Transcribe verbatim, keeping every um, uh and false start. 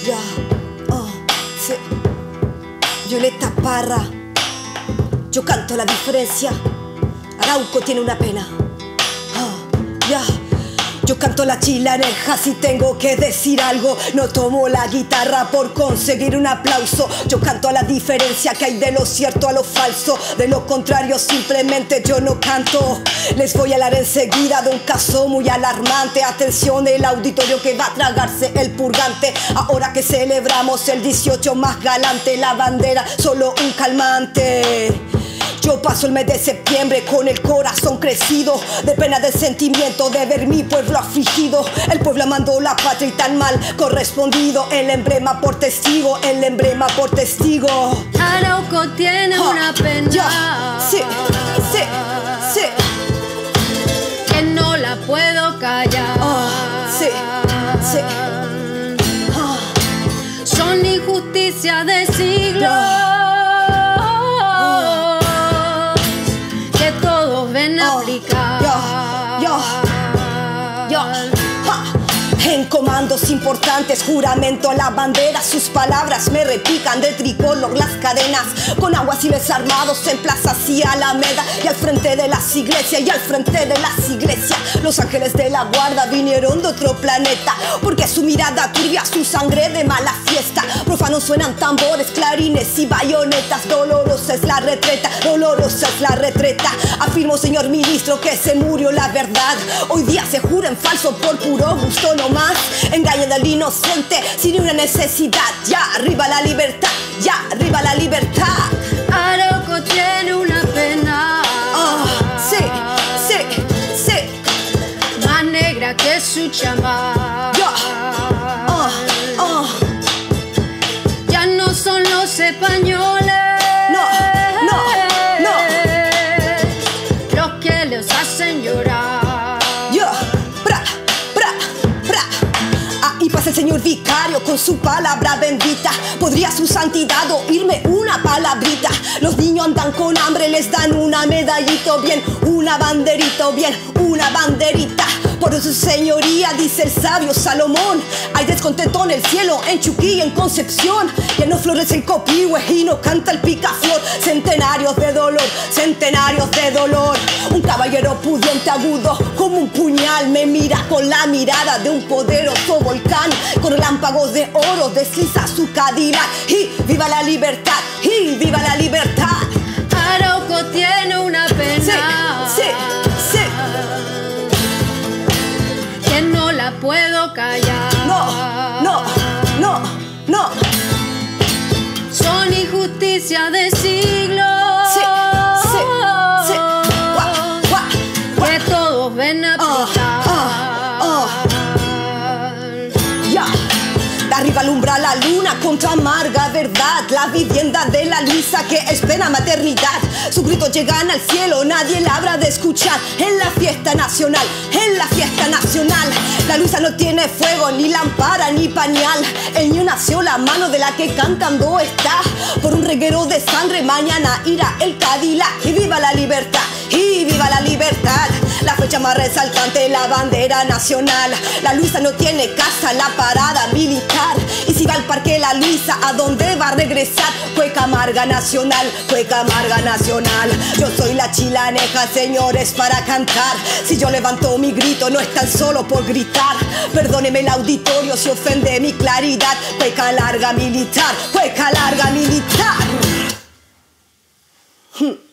Ya, oh, sí. Violeta Parra. Yo canto la diferencia. Arauco tiene una pena. Oh, ya. Yo canto la chilaneja si tengo que decir algo. No tomo la guitarra por conseguir un aplauso. Yo canto a la diferencia que hay de lo cierto a lo falso. De lo contrario simplemente yo no canto. Les voy a hablar enseguida de un caso muy alarmante. Atención el auditorio que va a tragarse el purgante. Ahora que celebramos el dieciocho más galante, la bandera solo un calmante. Yo paso el mes de septiembre con el corazón crecido, de pena, de sentimiento, de ver mi pueblo afligido. El pueblo amando la patria y tan mal correspondido. El emblema por testigo, el emblema por testigo. Arauco tiene ah, una pena. Ya, sí, sí, sí. Que no la puedo callar. Oh, sí, sí. Ah. Son injusticias de siglos. Yeah. Aplicar. Yo, yo, yo, ja. En comandos importantes, juramento a la bandera. Sus palabras me repican de tricolor las cadenas. Con aguaciles armados en plazas y alameda. Y al frente de las iglesias, y al frente de las iglesias, los ángeles de la guarda vinieron de otro planeta. Porque su mirada turbia, su sangre de mala fiesta. Profanos suenan tambores, clarines y bayonetas. Dolorosa es la retreta, dolorosa es la retreta. Afirmo, señor ministro, que se murió la verdad. Hoy día se jura en falso por puro gusto nomás. Engañan al inocente sin una necesidad. Ya arriba la libertad, ya arriba la libertad. Arauco tiene una pena. Oh, sí, sí, sí. Más negra que su chama. Yo, oh, oh. Ya no son los españoles. No, no, no. Los que los hacen llorar. Yo, bra, bra, bra. Ahí pasa el señor vicario con su palabra bendita. ¿Podría su santidad oírme una palabrita? Los niños andan con hambre, les dan una medallita, bien una banderita, bien una banderita. Por eso, señoría, dice el sabio Salomón, hay descontento en el cielo, en Chuquí y en Concepción. Ya no florece el copihue y no canta el picaflor. Centenarios de dolor, centenarios de dolor. Un caballero pudiente agudo como un puñal me mira con la mirada de un poderoso volcán. Con relámpagos de oro desliza su Cadillac. Y viva la libertad, y viva la libertad. Arauco tiene una pena. Sí, sí, sí. Que no la puedo callar. No, no, no, no. Son injusticias de siglos. Sí, sí, sí. Guau, guau, guau. Que todos ven a aplicar. Oh, oh, oh. Ya. De arriba alumbra la luna contra amarga verdad. La vivienda de la Luisa que espera maternidad. Sus gritos llegan al cielo, nadie la habrá de escuchar. En la fiesta nacional, en la fiesta nacional. La Luisa no tiene fuego, ni lámpara, ni pañal. El niño nació la mano de la que cantando está. Por un reguero de sangre mañana irá el Cadillac. Y viva la libertad, y viva la libertad. La fecha más resaltante, la bandera nacional. La Luisa no tiene casa, la parada militar. Y si va al parque la Luisa, ¿a dónde va a regresar? Cueca amarga nacional, cueca amarga nacional. Yo soy la chilaneja, señores, para cantar. Si yo levanto mi grito, no es tan solo por gritar. Perdóneme el auditorio si ofende mi claridad. Cueca larga militar, cueca larga militar. Hmm.